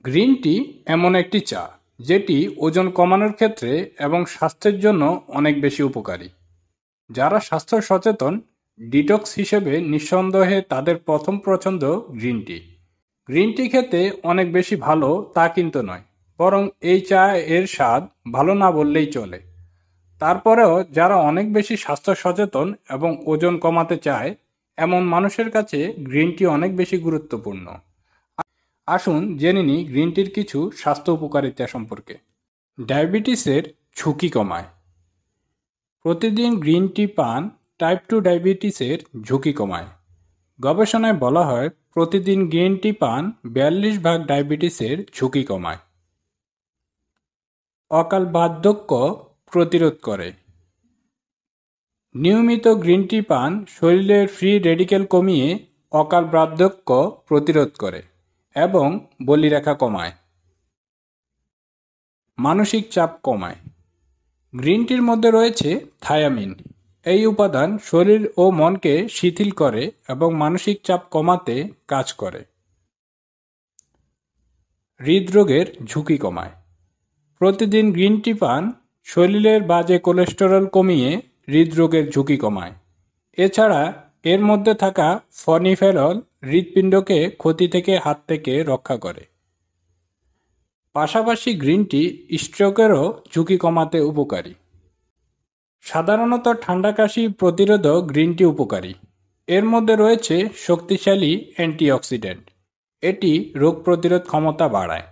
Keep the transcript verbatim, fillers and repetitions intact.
Green tea এমন একটি চা যেটি ওজন কমানোর ক্ষেত্রে এবং স্বাস্থ্যের জন্য অনেক বেশি উপকারী। যারা স্বাস্থ্য সচেতন, ডিটক্স হিসেবে নিঃসন্দেহে তাদের প্রথম পছন্দ গ্রিন টি। গ্রিন টি খেতে অনেক বেশি ভালো তা কিন্তু নয়, বরং এই চা এর স্বাদ ভালো না বললেই চলে। তারপরেও যারা অনেক বেশি স্বাস্থ্য সচেতন এবং ওজন কমাতে চায়, এমন মানুষের কাছে গ্রিন টি অনেক বেশি গুরুত্বপূর্ণ। আসুন জেনে নিই গ্রিন টির কিছু স্বাস্থ্য উপকারিতা সম্পর্কে। ডায়াবেটিসের ঝুঁকি কমায়। প্রতিদিন গ্রিন টি পান টাইপ টু ডায়াবেটিসের ঝুঁকি কমায়। গবেষণায় বলা হয় প্রতিদিন গ্রিন টি পান বিয়াল্লিশ ভাগ ডায়াবেটিসের ঝুঁকি কমায়। অকাল বার্ধক্য প্রতিরোধ করে। নিয়মিত গ্রিন টি পান শরীরের ফ্রি রেডিক্যাল কমিয়ে অকাল বার্ধক্য প্রতিরোধ করে এবং বলিরেখা কমায়। মানসিক চাপ কমায়। গ্রিন টির মধ্যে রয়েছে থায়ামিন। এই উপাদান শরীর ও মনকে শিথিল করে এবং মানসিক চাপ কমাতে কাজ করে। হৃদরোগের ঝুঁকি কমায়। প্রতিদিন গ্রিন টি পান শরীরের বাজে কোলেস্টেরল কমিয়ে হৃদরোগের ঝুঁকি কমায়। এছাড়া এর মধ্যে থাকা ফনিফেরল হৃৎপিণ্ডকে ক্ষতি থেকে হাত থেকে রক্ষা করে। পাশাপাশি গ্রিন টি স্ট্রোকেরও ঝুঁকি কমাতে উপকারী। সাধারণত ঠান্ডা কাশি প্রতিরোধক গ্রিন টি উপকারী। এর মধ্যে রয়েছে শক্তিশালী অ্যান্টিঅক্সিডেন্ট। এটি রোগ প্রতিরোধ ক্ষমতা বাড়ায়।